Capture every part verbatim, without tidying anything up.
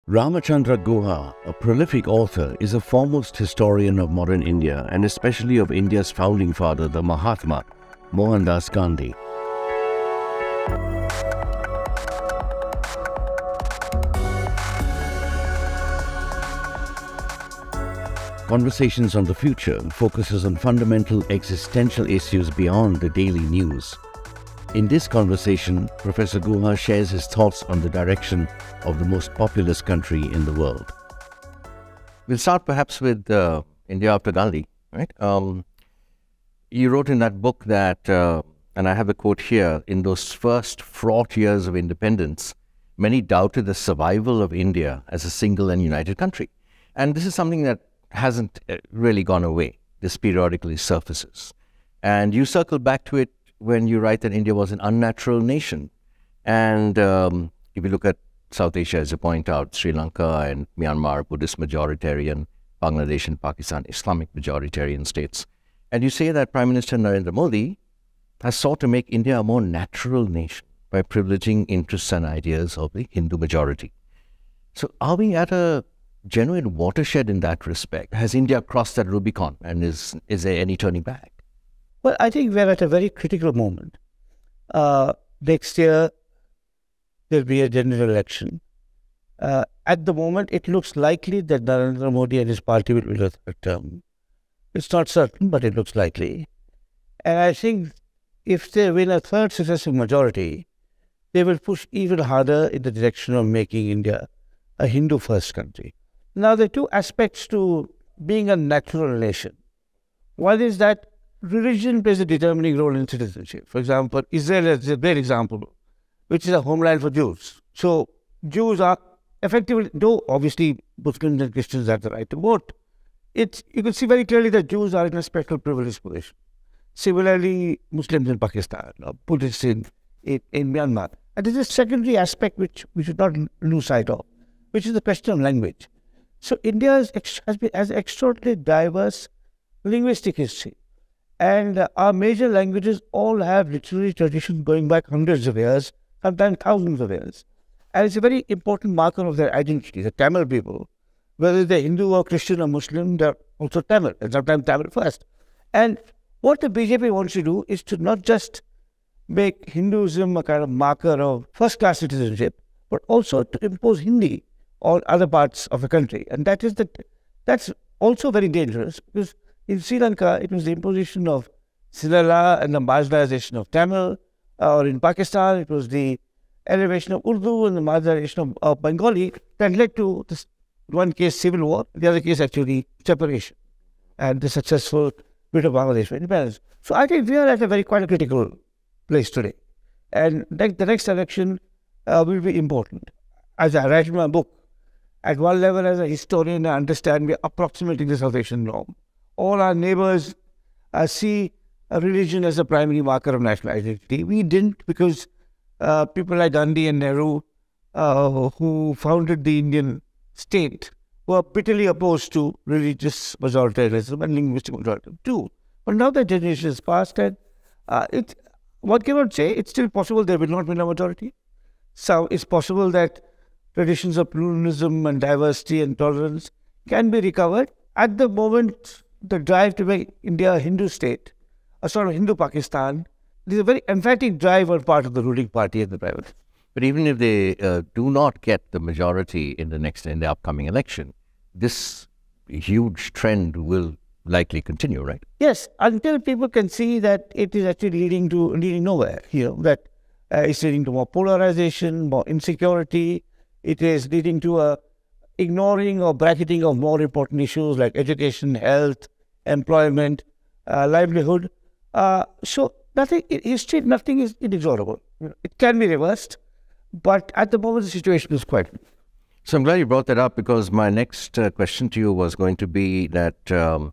Ramachandra Guha, a prolific author, is a foremost historian of modern India and especially of India's founding father, the Mahatma, Mohandas Gandhi. Conversations on the Future focuses on fundamental existential issues beyond the daily news. In this conversation, Professor Guha shares his thoughts on the direction of the most populous country in the world. We'll start perhaps with uh, India after Gandhi, right? Um, you wrote in that book that, uh, and I have a quote here, in those first fraught years of independence, many doubted the survival of India as a single and united country. And this is something that hasn't really gone away. This periodically surfaces. And you circle back to it when you write that India was an unnatural nation. And um, if you look at South Asia, as you point out, Sri Lanka and Myanmar, Buddhist majoritarian, Bangladesh and Pakistan, Islamic majoritarian states. And you say that Prime Minister Narendra Modi has sought to make India a more natural nation by privileging interests and ideas of the Hindu majority. So are we at a genuine watershed in that respect? Has India crossed that Rubicon, and is, is there any turning back? Well, I think we're at a very critical moment. Uh, next year, there'll be a general election. Uh, at the moment, it looks likely that Narendra Modi and his party will win a third term. It's not certain, but it looks likely. And I think if they win a third successive majority, they will push even harder in the direction of making India a Hindu-first country. Now, there are two aspects to being a natural nation. One is that religion plays a determining role in citizenship. For example, Israel is a great example, which is a homeland for Jews. So Jews are effectively, though obviously Muslims and Christians have the right to vote, it's, you can see very clearly that Jews are in a special privileged position. Similarly, Muslims in Pakistan, or Buddhists in, in, in Myanmar. And there's a secondary aspect which we should not lose sight of, which is the question of language. So India is, has been has extraordinarily diverse linguistic history. And uh, our major languages all have literary traditions going back hundreds of years, sometimes thousands of years. And it's a very important marker of their identity. The Tamil people, whether they're Hindu or Christian or Muslim, they're also Tamil, and sometimes Tamil first. And what the B J P wants to do is to not just make Hinduism a kind of marker of first-class citizenship, but also to impose Hindi on other parts of the country. And that is the, that's also very dangerous, because in Sri Lanka, it was the imposition of Sinhala and the marginalization of Tamil, uh, or in Pakistan, it was the elevation of Urdu and the marginalization of, of Bengali that led to this one case civil war, the other case actually separation, and the successful bit of Bangladesh for independence. So I think we are at a very quite a critical place today. And the next election uh, will be important. As I write in my book, at one level as a historian, I understand we are approximating the South Asian norm. All our neighbors uh, see a religion as a primary marker of national identity. We didn't, because uh, people like Gandhi and Nehru, uh, who founded the Indian state, were bitterly opposed to religious majoritarianism and linguistic majoritarianism too. But now that generation has passed, and uh, it, one cannot say it's still possible there will not be a majority. So it's possible that traditions of pluralism and diversity and tolerance can be recovered. At the moment, the drive to make India a Hindu state, a sort of Hindu-Pakistan, there's a very emphatic drive on part of the ruling party and the private. But even if they uh, do not get the majority in the next, in the upcoming election, this huge trend will likely continue, right? Yes, until people can see that it is actually leading to leading nowhere. You know, that uh, it's leading to more polarization, more insecurity. It is leading to a ignoring or bracketing of more important issues like education, health, employment, uh, livelihood. Uh, so nothing in history, nothing is inexorable. It can be reversed, but at the moment the situation is quite. So I'm glad you brought that up, because my next uh, question to you was going to be that um,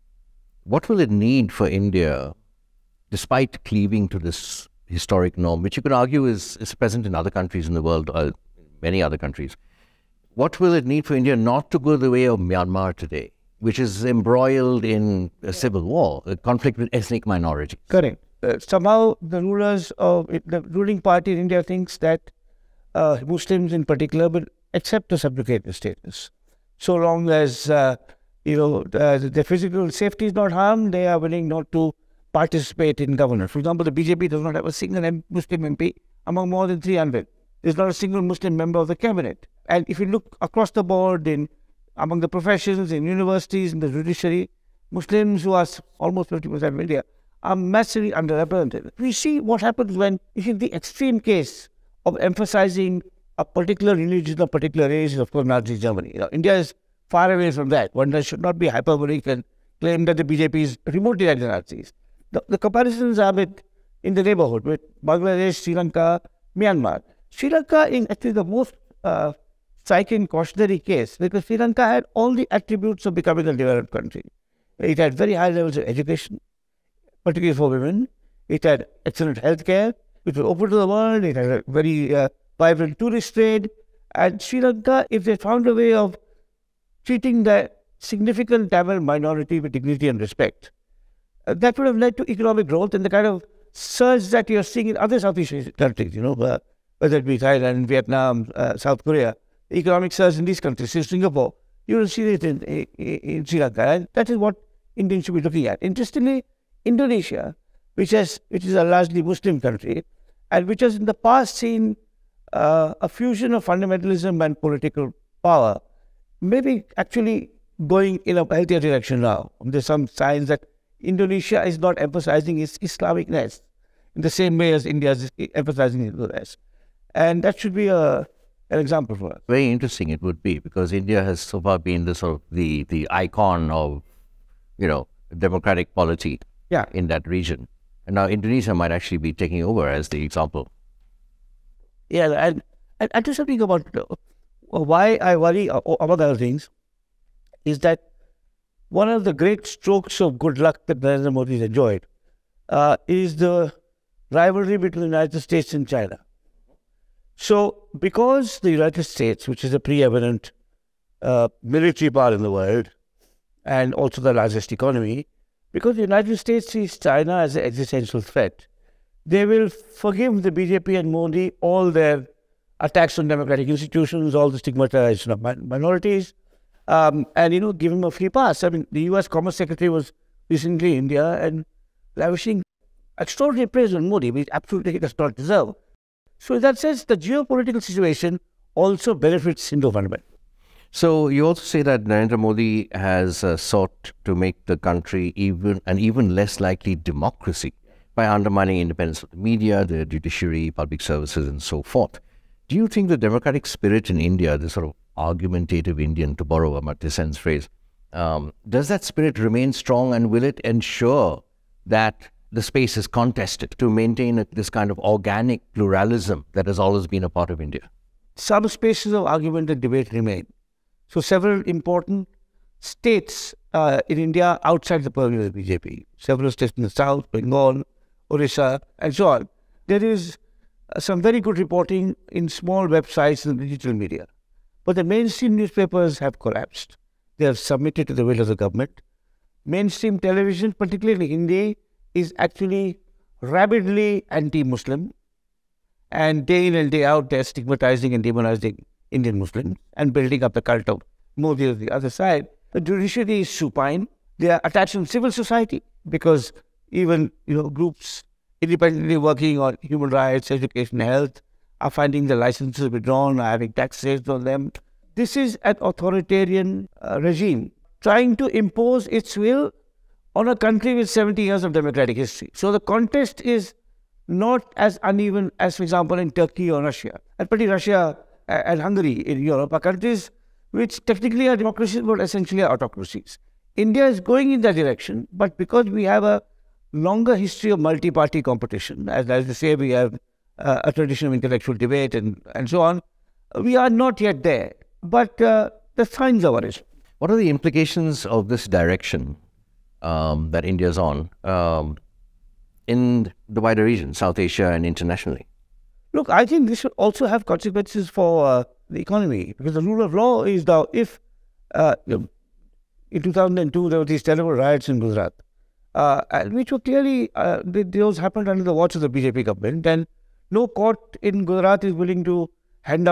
what will it need for India, despite cleaving to this historic norm, which you could argue is, is present in other countries in the world, uh, many other countries. What will it need for India not to go the way of Myanmar today, which is embroiled in a civil war, a conflict with ethnic minorities? Correct. Uh, somehow the rulers of the ruling party in India thinks that uh, Muslims in particular, but accept the subjugated status. So long as, uh, you know, uh, their physical safety is not harmed, they are willing not to participate in governance. For example, the B J P does not have a single M Muslim M P among more than three hundred. There's not a single Muslim member of the cabinet. And if you look across the board in among the professions, in universities, in the judiciary, Muslims, who are almost fifty percent of India, are massively underrepresented. We see what happens when you see the extreme case of emphasizing a particular religion or particular race, of course, Nazi Germany. You know, India is far away from that. One should not be hyperbolic and claim that the B J P is remotely like the Nazis. The, the comparisons are with in the neighborhood with Bangladesh, Sri Lanka, Myanmar. Sri Lanka is actually the most uh, striking cautionary case because Sri Lanka had all the attributes of becoming a developed country. It had very high levels of education, particularly for women. It had excellent healthcare. It was open to the world. It had a very uh, vibrant tourist trade. And Sri Lanka, if they found a way of treating the significant Tamil minority with dignity and respect, uh, that would have led to economic growth and the kind of surge that you're seeing in other Southeast Asian countries, you know, uh, whether it be Thailand, Vietnam, uh, South Korea, the economic surge in these countries, in Singapore, you will see it in, in, in Sri Lanka. And that is what Indians should be looking at. Interestingly, Indonesia, which has which is a largely Muslim country, and which has in the past seen uh, a fusion of fundamentalism and political power, maybe actually going in a healthier direction now. There's some signs that Indonesia is not emphasizing its Islamicness in the same way as India is emphasizing its. And that should be a, an example for us. Very interesting it would be, because India has so far been the sort of the, the icon of, you know, democratic polity yeah. in that region. And now Indonesia might actually be taking over as the example. Yeah, and, and, and to something about uh, why I worry, uh, among other things, is that one of the great strokes of good luck that Narendra Modi has enjoyed uh, is the rivalry between the United States and China. So, because the United States, which is a preeminent uh, military power in the world, and also the largest economy, because the United States sees China as an existential threat, they will forgive the B J P and Modi all their attacks on democratic institutions, all the stigmatization of min minorities, um, and, you know, give them a free pass. I mean, the U S Commerce Secretary was recently in India and lavishing extraordinary praise on Modi, which absolutely he does not deserve. So in that sense, the geopolitical situation also benefits Indo fundamental. So you also say that Narendra Modi has uh, sought to make the country even an even less likely democracy by undermining independence of the media, the judiciary, public services, and so forth. Do you think the democratic spirit in India, this sort of argumentative Indian, to borrow a Amartya Sen's phrase, um, does that spirit remain strong, and will it ensure that the space is contested to maintain a, this kind of organic pluralism that has always been a part of India? Some spaces of argument and debate remain. So several important states uh, in India outside the purview of the B J P, several states in the south, Bengal, Orissa, and so on. There is uh, some very good reporting in small websites and digital media. But the mainstream newspapers have collapsed. They have submitted to the will of the government. Mainstream television, particularly Hindi, is actually rabidly anti-Muslim. And day in and day out, they're stigmatizing and demonizing Indian Muslims and building up the cult of Modi on the other side. The judiciary is supine. They are attached to civil society because even, you know, groups independently working on human rights, education, health are finding the licenses withdrawn, are having tax raised on them. This is an authoritarian uh, regime trying to impose its will on a country with seventy years of democratic history. So the contest is not as uneven as, for example, in Turkey or Russia. And particularly Russia and Hungary in Europe are countries which technically are democracies but essentially are autocracies. India is going in that direction, but because we have a longer history of multi-party competition, as, as they say, we have uh, a tradition of intellectual debate and, and so on, we are not yet there. But uh, the signs are worrisome. What are the implications of this direction um, that India is on um, in the wider region, South Asia and internationally? Look, I think this should also have consequences for uh, the economy, because the rule of law is now, if uh, you know, in two thousand two there were these terrible riots in Gujarat, uh, which were clearly, uh, those happened under the watch of the B J P government, and no court in Gujarat is willing to hand out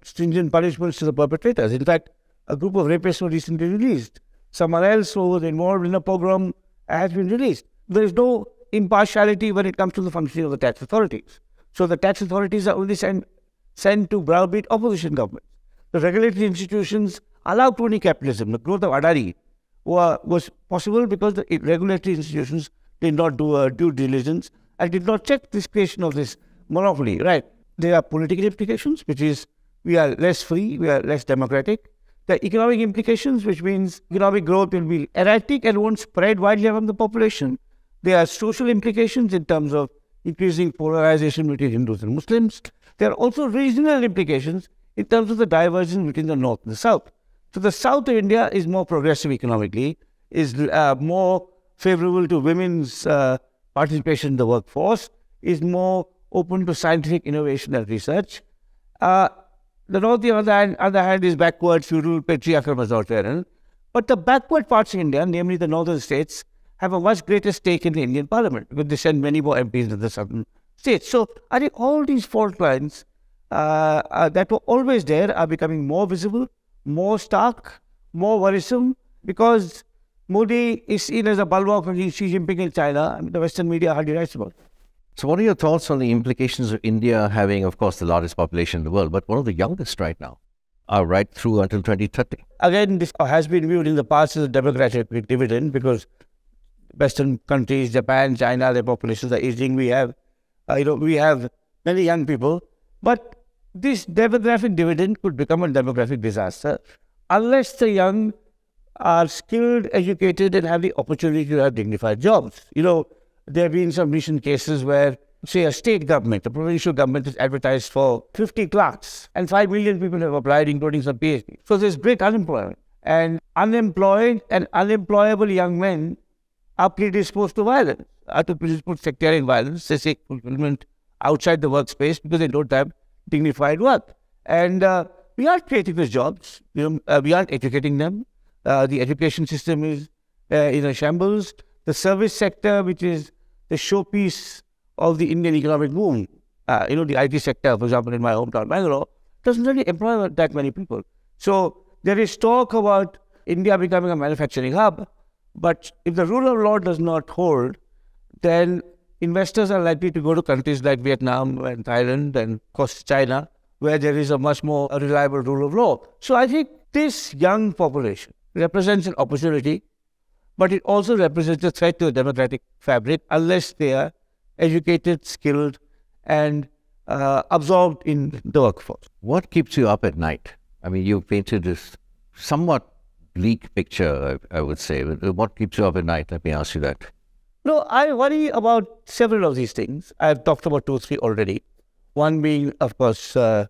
stringent punishments to the perpetrators. In fact, a group of rapists were recently released. Someone else who was involved in a pogrom has been released. There is no impartiality when it comes to the functioning of the tax authorities. So the tax authorities are only sent, sent to browbeat opposition governments. The regulatory institutions allow crony capitalism. The growth of Adani were, was possible because the regulatory institutions did not do a due diligence and did not check this creation of this monopoly, right? There are political implications, which is we are less free, we are less democratic. The economic implications, which means economic growth will be erratic and won't spread widely among the population. There are social implications in terms of increasing polarization between Hindus and Muslims. There are also regional implications in terms of the divergence between the North and the South. So the South of India is more progressive economically, is uh, more favorable to women's uh, participation in the workforce, is more open to scientific innovation and research. Uh, the North, on the other hand, other hand is backward, feudal, patriarchal, majoritarian. But the backward parts of India, namely the northern states, have a much greater stake in the Indian parliament because they send many more M Ps than the southern states. So I think all these fault lines uh, uh, that were always there are becoming more visible, more stark, more worrisome, because Modi is seen as a bulwark against Xi Jinping in China. I mean, the Western media hardly writes about it. So what are your thoughts on the implications of India having, of course, the largest population in the world, but one of the youngest right now, uh, right through until twenty thirty? Again, this has been viewed in the past as a democratic dividend because Western countries, Japan, China, their populations are aging. We have, uh, you know, we have many young people, but this demographic dividend could become a demographic disaster unless the young are skilled, educated, and have the opportunity to have dignified jobs. You know, there have been some recent cases where, say, a state government, a provincial government has advertised for fifty clerks, and five million people have applied, including some P H D. So there's great unemployment. And unemployed and unemployable young men are predisposed to violence, are to predisposed to sectarian violence. They seek fulfillment outside the workspace because they don't have dignified work. And uh, we aren't creating these jobs. You know, uh, we aren't educating them. Uh, the education system is uh, in a shambles. The service sector, which is the showpiece of the Indian economic boom, uh, you know, the I T sector, for example, in my hometown, Bangalore, doesn't really employ that many people. So there is talk about India becoming a manufacturing hub, but if the rule of law does not hold, then investors are likely to go to countries like Vietnam and Thailand and, of course, China, where there is a much more reliable rule of law. So I think this young population represents an opportunity, but it also represents a threat to the democratic fabric unless they are educated, skilled, and uh, absorbed in the workforce. What keeps you up at night? I mean, you've painted this somewhat bleak picture, I, I would say. What keeps you up at night? Let me ask you that. No, I worry about several of these things. I've talked about two or three already. One being, of course, uh,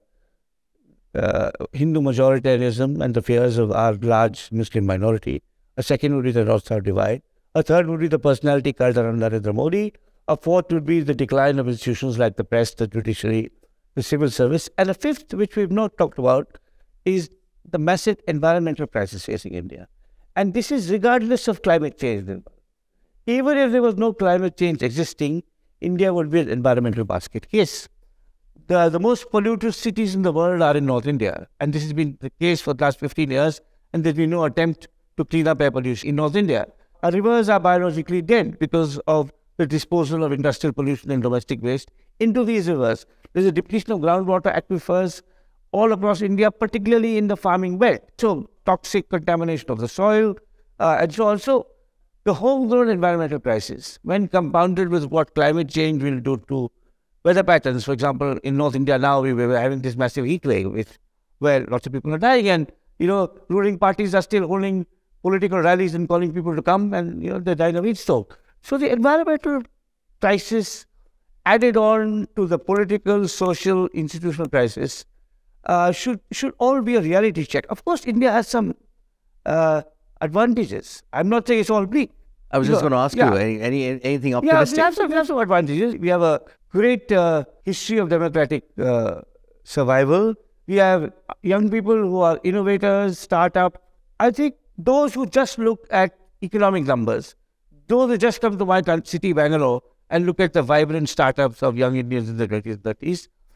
uh, Hindu majoritarianism and the fears of our large Muslim minority. A second would be the North-South divide. A third would be the personality cult around Narendra Modi. A fourth would be the decline of institutions like the press, the judiciary, the civil service. And a fifth, which we've not talked about, is the massive environmental crisis facing India. And this is regardless of climate change. Even if there was no climate change existing, India would be an environmental basket case. The, the most polluted cities in the world are in North India. And this has been the case for the last fifteen years. And there's been no attempt to clean up air pollution in North India. Our rivers are biologically dead because of the disposal of industrial pollution and domestic waste into these rivers. There's a depletion of groundwater aquifers all across India, particularly in the farming belt. So toxic contamination of the soil. Uh, and so also the homegrown environmental crisis, when compounded with what climate change will do to weather patterns. For example, in North India now, we were having this massive heat wave with, where lots of people are dying. And, you know, ruling parties are still holding political rallies and calling people to come, and, you know, they're dying of heat stroke. So the environmental crisis added on to the political, social, institutional crisis uh, should should all be a reality check. Of course, India has some uh, advantages. I'm not saying it's all bleak. I was you just know, going to ask yeah. you, any, any anything optimistic? Yeah, we have some, we have some advantages. We have a great uh, history of democratic uh, survival. We have young people who are innovators, startup. I think those who just look at economic numbers, those who just come to my city, Bangalore, and look at the vibrant startups of young Indians in the twenties and thirties,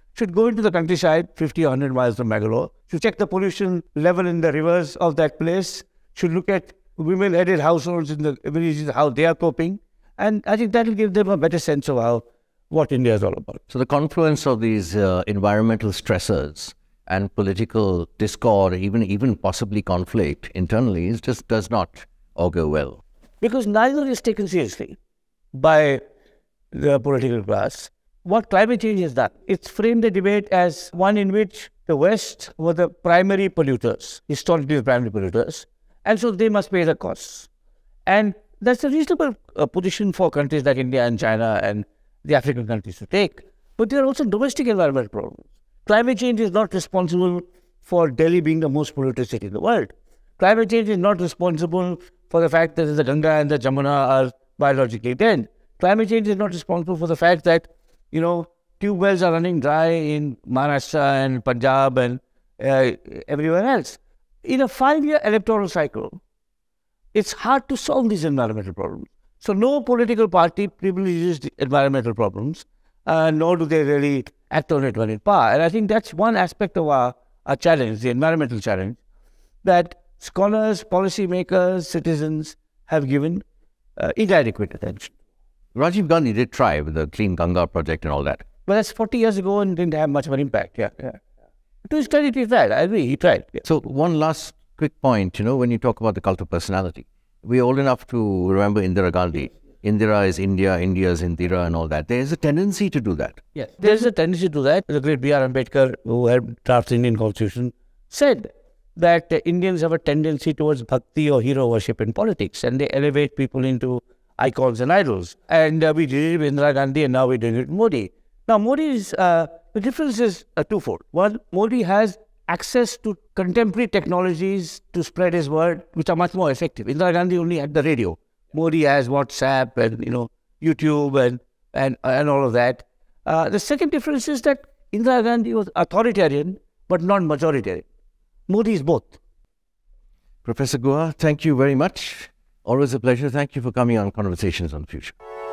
should go into the countryside, fifty or one hundred miles from Bangalore, should check the pollution level in the rivers of that place, should look at women-headed households in the villages, how they are coping. And I think that will give them a better sense of how what India is all about. So the confluence of these uh, environmental stressors and political discord, even even possibly conflict internally, is just does not augur well. Because neither is taken seriously by the political class. What climate change has done, it's framed the debate as one in which the West were the primary polluters, historically the primary polluters, and so they must pay the costs. And that's a reasonable uh, position for countries like India and China and the African countries to take. But there are also domestic environmental problems. Climate change is not responsible for Delhi being the most polluted city in the world. Climate change is not responsible for the fact that the Ganga and the Jamuna are biologically dead. Climate change is not responsible for the fact that, you know, tube wells are running dry in Maharashtra and Punjab and uh, everywhere else. In a five-year electoral cycle, it's hard to solve these environmental problems. So no political party privileges the environmental problems, uh, nor do they really act on it when in power. And I think that's one aspect of our, our challenge, the environmental challenge, that scholars, policymakers, citizens have given uh, inadequate attention. Rajiv Gandhi did try with the Clean Ganga project and all that. But that's forty years ago and didn't have much of an impact. Yeah, yeah. To his credit, he tried. I agree, he tried. Yeah. So one last quick point, you know, when you talk about the cult of personality, we're old enough to remember Indira Gandhi. Indira is India, India is Indira and all that. There is a tendency to do that. Yes, there is a tendency to that. The great B R Ambedkar, who had drafted the Indian Constitution, said that uh, Indians have a tendency towards bhakti or hero worship in politics, and they elevate people into icons and idols. And uh, we did it with Indira Gandhi, and now we're doing it with Modi. Now, Modi's, uh, the difference is uh, twofold. One, Modi has access to contemporary technologies to spread his word, which are much more effective. Indira Gandhi only had the radio. Modi has WhatsApp and, you know, YouTube and, and, and all of that. Uh, the second difference is that Indira Gandhi was authoritarian, but not majoritarian. Modi is both. Professor Guha, thank you very much. Always a pleasure. Thank you for coming on Conversations on the Future.